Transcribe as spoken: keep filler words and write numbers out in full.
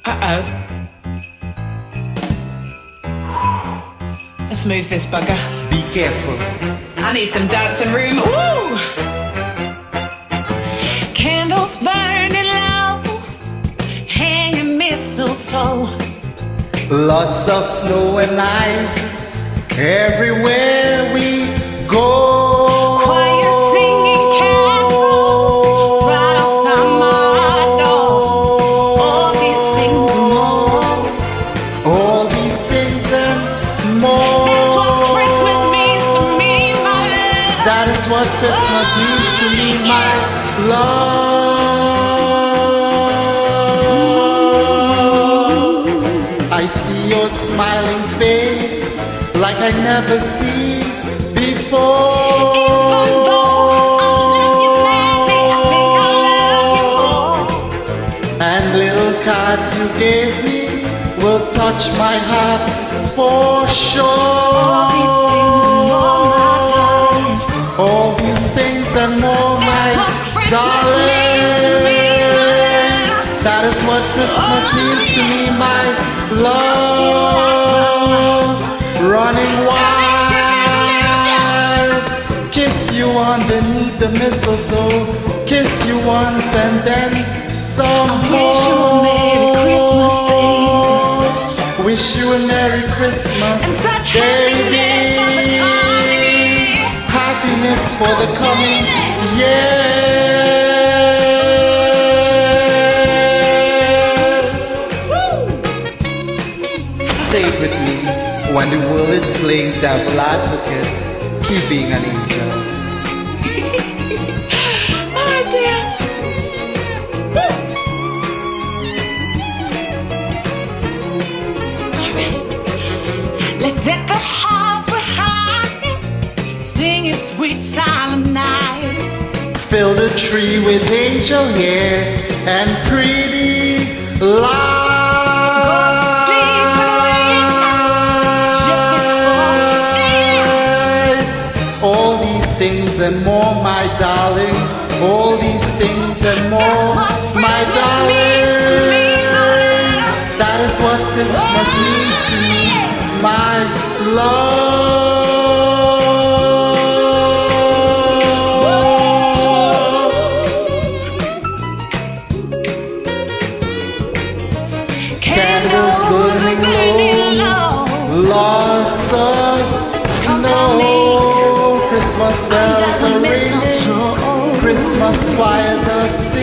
Uh-oh. Let's move this bugger. Be careful. I need some dancing room. Woo! Candles burning low, hanging mistletoe. Lots of snow and ice everywhere we go. Choir singing carols right outside my door. All these things and more. All these things and more. That's what Christmas means to me, my love. That is what Christmas means to me, my love. I see your smiling face like I never see before. Even though I love you, baby, I think I love you more. And little cards you gave me will touch my heart for sure. All these things and more, my darling. That is what Christmas means to me, my love. Running wild, kiss you underneath the mistletoe, kiss you once and then some more. Wish you a Merry Christmas, baby. Happiness for the coming year. Say it with me. When the world is playing devil advocate, keep being an angel. Oh dear. Let's deck the halls with high, sing a sweet silent night. Fill the tree with angel hair and pretty lights. All these things and more, my darling. All these things and more, my darling. That is what Christmas means to me, my love. Candles burning low, lots of snow. Christmas bells are ringing, Christmas choirs are singing.